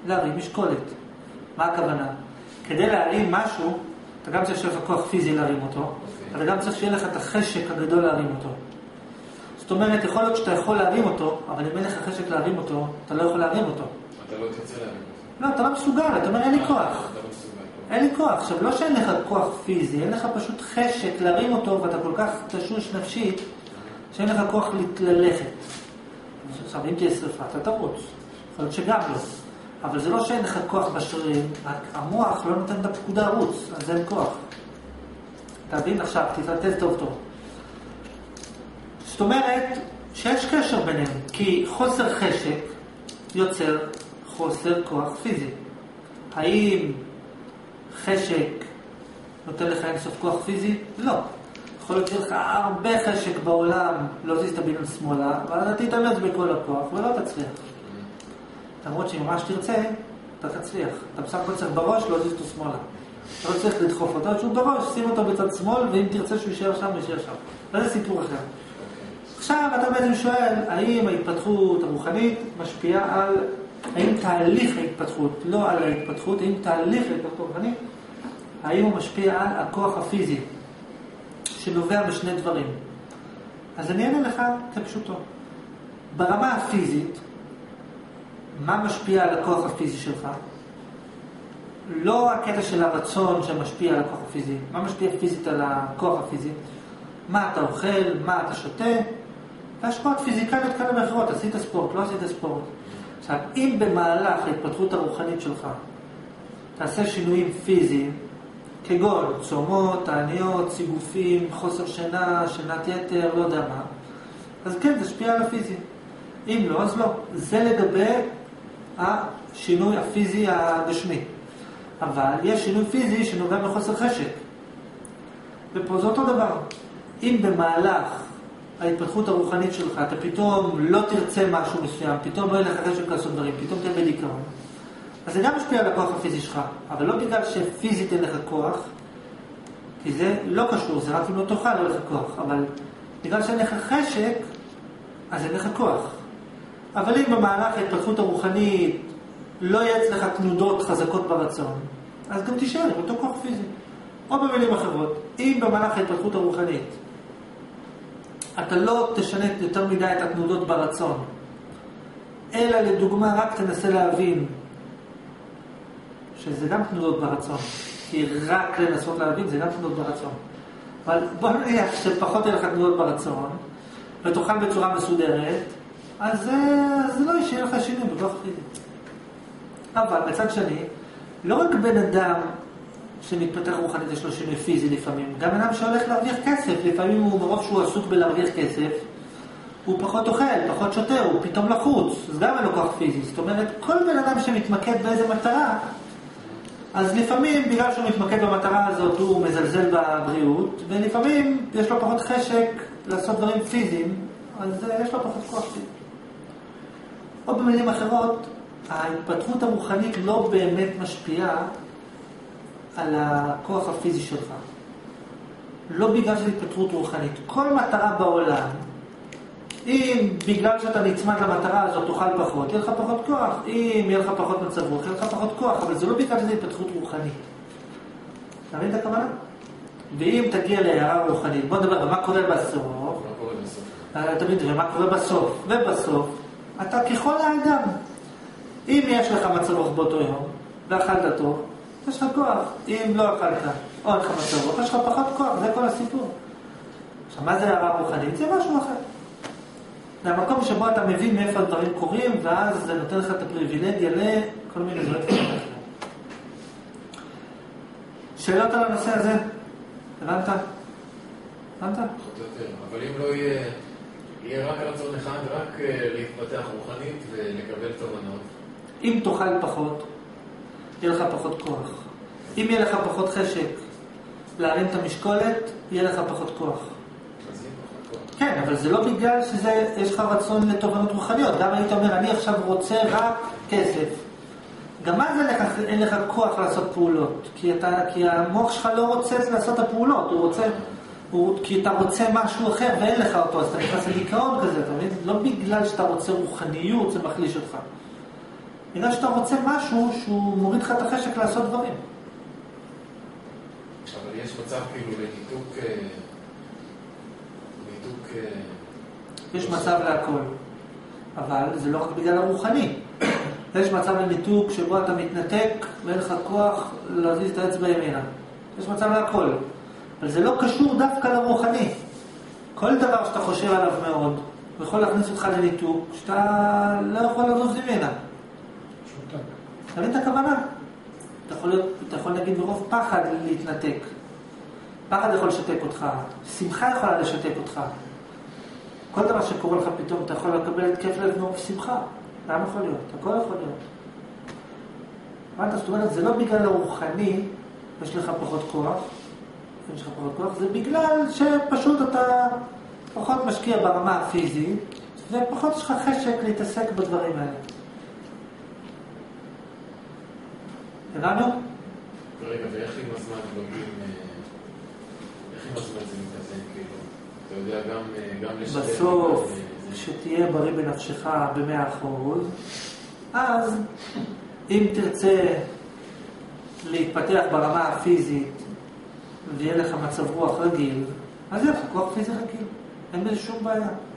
להרים משקולת. מה הכוונה? כדי להרים משהו, אתה גם צריך שיהיה לך כוח פיזי להרים אותו, אתה גם צריך שיהיה לך את החשק הגדול להרים אותו. זאת אומרת, יכול להיות שאתה יכול להרים אותו, אבל אם אין לך חשק להרים אותו, אתה לא יכול להרים אותו. אתה לא תרצה להרים אותו. לא, אתה לא מסוגל, אתה אומר אין לי כוח. אין לי כוח. עכשיו, לא שאין לך כוח פיזי, אין לך פשוט חשק להרים אותו, ואתה כל כך תשוש נפשית, שאין לך כוח ללכת. עכשיו, אם תהיה שריפה, אתה תרוץ. יכול להיות שגם לא. אבל זה לא שאין לך כוח בשרירים, רק המוח לא נותן את הפקודה רוץ, אז אין כוח. תבין עכשיו, תתעטף טוב טוב. זאת אומרת שיש קשר ביניהם, כי חוסר חשק יוצר חוסר כוח פיזי. האם חשק נותן לך אינסוף כוח פיזי? לא. יכול להיות שיש לך הרבה חשק בעולם, לא תזיז את הבניין שמאלה, אבל אתה תתאמץ בכל הכוח ולא תצליח. למרות שממש תרצה, אתה תצליח. אתה בסך הכל צריך בראש, לא תזיז אותו שמאלה. אתה לא צריך לדחוף אותו, שהוא בראש, שים אותו בצד שמאל, ואם תרצה שהוא יישאר שם, יישאר שם. זה סיפור אחר. עכשיו אתה בעצם שואל, האם ההתפתחות הרוחנית משפיעה על, האם תהליך ההתפתחות, לא על ההתפתחות, האם תהליך ההתפתחות הרוחנית, האם הוא משפיע על הכוח הפיזי, שנובע משני דברים. אז אני אענה לך כפשוטו. ברמה הפיזית, מה משפיע על הכוח הפיזי שלך? לא הקטע של הרצון שמשפיע על הכוח הפיזי. מה משפיע פיזית על הכוח הפיזי? מה אתה אוכל, מה אתה שותה? והשפעות פיזיקליות כאלה ואחרות. עשית ספורט, לא עשית ספורט. עכשיו, אם במהלך ההתפתחות הרוחנית שלך תעשה שינויים פיזיים, כגון צומות, תעניות, סיגופים, חוסר שינה, שינת יתר, לא יודע מה, אז כן, זה השפיע על הפיזי. אם לא, אז לא. זה לגבי השינוי הפיזי הגשמי. אבל יש שינוי פיזי שנובע מחוסר חשק. ופה זה אותו דבר. אם במהלך ההתפתחות הרוחנית שלך אתה פתאום לא תרצה משהו מסוים, פתאום לא יהיה לך חשק לעשות דברים, פתאום תהיה בדיכאון, אז זה גם משפיע על הכוח הפיזי שלך. אבל לא בגלל שפיזית אין לך כוח, כי זה לא קשור, זה רק אם לא תאכל לא לך כוח. אבל בגלל שאין לך חשק, אז אין לך כוח. אבל אם במהלך ההתפתחות הרוחנית לא יהיה אצלך תנודות חזקות ברצון, אז גם תישאר עם אותו כוח פיזי. או במילים אחרות, אם במהלך ההתפתחות הרוחנית אתה לא תשנה יותר מדי את התנודות ברצון, אלא לדוגמה רק תנסה להבין שזה גם תנודות ברצון, כי רק לנסות להבין זה גם תנודות ברצון. אבל בוא נניח שפחות יהיה לך תנודות ברצון ותאכל בצורה מסודרת, אז זה לא יישאר לך שינוי בכוח פיזי. אבל בצד שני, לא רק בן אדם שמתפתח רוחנית יש לו שינוי פיזי לפעמים, גם בן אדם שהולך להרוויח כסף, לפעמים הוא מרוב שהוא עסוק בלהרוויח כסף, הוא פחות אוכל, פחות שותה, הוא פתאום לחוץ, אז גם אין לו כוח פיזי. זאת אומרת, כל בן אדם שמתמקד באיזה מטרה, אז לפעמים בגלל שהוא מתמקד במטרה הזאת הוא מזלזל בבריאות, ולפעמים יש לו פחות חשק לעשות דברים פיזיים, אז יש לו פחות כוח פיזי. או במילים אחרות, ההתפתחות הרוחנית לא באמת משפיעה על הכוח הפיזי שלך. לא בגלל שזה התפתחות רוחנית. כל מטרה בעולם, אם בגלל שאתה נצמד למטרה הזאת תאכל פחות, יהיה לך פחות כוח. אם יהיה לך פחות מצב רוח, יהיה לך פחות כוח. אבל זה לא בגלל שזה התפתחות רוחנית. אתה מבין את הכוונה? ואם תגיע להערה רוחנית, בוא נדבר, מה קורה בסוף? מה קורה בסוף? תמיד, ומה קורה בסוף? ובסוף, אתה ככל האדם. אם יש לך מצב רוח באותו יום, ואכלת טוב, יש לך כוח. אם לא אכלת, או אין לך מצב רוח, יש לך פחות כוח. זה כל הסיפור. עכשיו, מה זה הערה רוחנית? זה משהו אחר. זה המקום שבו אתה מבין מאיפה הדברים קורים, ואז זה נותן לך את הפריבילגיה לכל מיני דברים כאלה. שאלות על הנושא הזה? הבנת? הבנת? אבל אם לא יהיה רק רצון אחד, רק להתפתח רוחנית ולקבל תובנות. אם תאכל פחות, יהיה לך פחות כוח. אם יהיה לך פחות חשק להרים את המשקולת, יהיה לך פחות כוח. כן, אבל זה לא בגלל שיש לך רצון לתובנות רוחניות. גם היית אומר, אני עכשיו רוצה רק כסף. גם אז אין לך כוח לעשות פעולות. כי המוח שלך לא רוצה לעשות את הפעולות. כי אתה רוצה משהו אחר ואין לך אותו. אז אתה נכנס לדיכאון כזה. אתה מבין? לא בגלל שאתה רוצה רוחניות, זה מחליש אותך. בגלל שאתה רוצה משהו שהוא מוריד לך את החשק לעשות דברים. אבל יש מצב כאילו לניתוק... יש מצב להכל. אבל זה לא רק בגלל הרוחני. יש מצב לניתוק שבו אתה מתנתק ואין לך כוח להזיז את האצבע ימינה. יש מצב להכל. אבל זה לא קשור דווקא לרוחני. כל דבר שאתה חושב עליו מאוד, הוא יכול להכניס אותך לניתוק, שאתה לא יכול לזוז ימינה. שותק. אתה מבין את הכוונה? אתה יכול להגיד ברוב פחד להתנתק. פחד יכול לשתק אותך, שמחה יכולה לשתק אותך. כל דבר שקורה לך פתאום, אתה יכול לקבל את כיף לב מרוב שמחה. למה יכול להיות? הכל יכול להיות. זאת אומרת, זה לא בגלל הרוחני, יש לך פחות כוח, זה בגלל שפשוט אתה פחות משקיע ברמה הפיזית, ופחות יש לך חשק להתעסק בדברים האלה. הבנו? רגע, ואיך עם הזמן לוגים, איך עם הזמן זה מתאזן, כאילו? אתה יודע, גם לשתף... בסוף, שתהיה בריא בנפשך ב100%, אז אם תרצה להתפתח ברמה הפיזית, ויהיה לך מצב רוח רגיל, אז יהיה לך כוח פיזי רגיל. אין בזה שום בעיה.